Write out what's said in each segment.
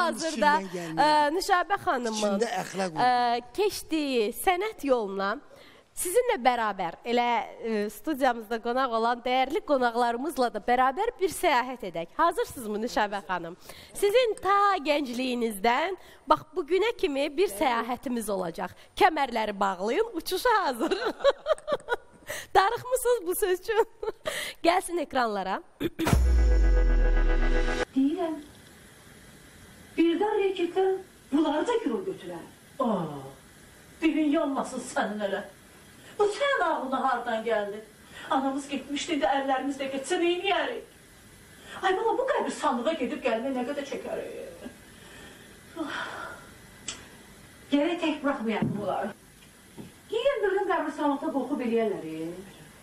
hal-hazırda Nüşabə xanımın keçdiyi sənət yoluna sizinlə bərabər, elə studiyamızda qonaq olan dəyərli qonaqlarımızla da bərabər bir səyahət edək. Hazırsınızmı Nüşabə xanım? Sizin ta gəncliyinizdən, bax bugünə kimi bir səyahətimiz olacaq. Kəmərləri bağlayın, uçuşa hazır. Darıxmısınız bu söz üçün? Gəlsin ekranlara. Deyirəm, birdən rəketlər bunları da yol götürər. Dilin yanmasın sənin elə. Bu sənin ağlına hardan gəldi? Anamız getmişdi, ərlərimiz də getsə neyniyərik? Ay bana bu qəbristanlığa gedib gəlmə nə qədər çəkərik? Gərək tək bıraxmayaq bunları. Deyirəm, bir gün qəbristanlıqda qorxub eləyərlər.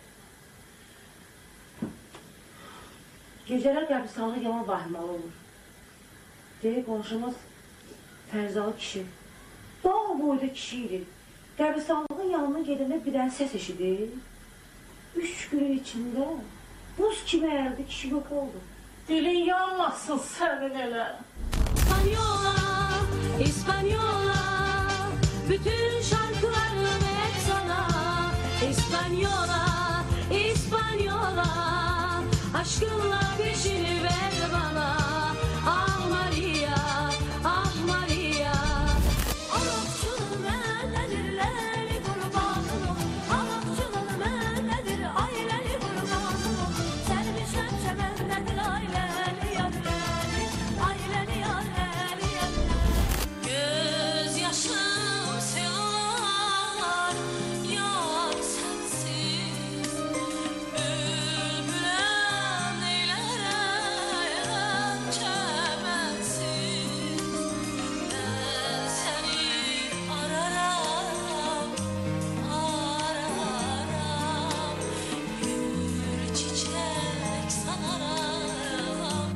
Gecələr qəbristanlığa yaman vahmalı olur. Deyir, qonşumuz Fərzalı kişi. Dağ boyda kişi idi. Qəbristanlığın yanına gedəndə bir dənə səs eşidir. 3 günün içində buz kimi əyildi, kişi yox oldu. Dilin yanmasın sənin elə. İspanyola, İspanyola, bütün şarkılarım hep sana. İspanyola, İspanyola, aşkınla peşini ver bana. Ah Maria, ah Maria. Anakçının nedirleri kurbanım, anakçının nedir aileli kurbanım. Sermişem çemennedir aileli yareli, aileli yareli yareli. Göz yaşım sevar, yar sensiz. Bülbülem neylerem çemensiz. Ben seni ararım, ararım. Gül çiçek sanarım,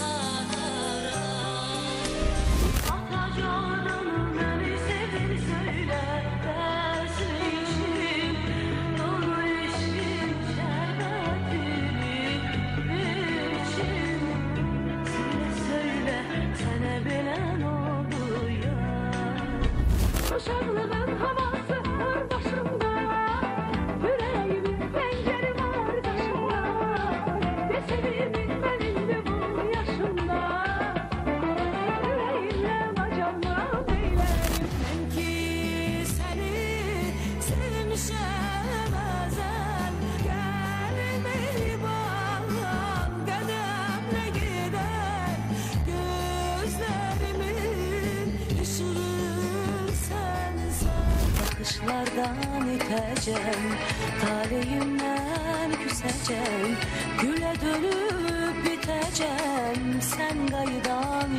sanarım. Ata canım beni sevin söyle, dersin içim, dolu içim şerbetini içim. Söyle, sana bilen oldu ya. Uşaklığın havası var başımda, yüreğimin penceri var başımda. Nesilimin benim de bu yaşımda, yüreğimle bacağımla beylerim. Ben ki seni sevmişem ezel, gelmeyi bağlan, kademle gider. Gözlerimin düşürür sen. Bakışlardan iteceğim, talihimden küseceğim. Güle dönüp biteceğim, sen kayıdan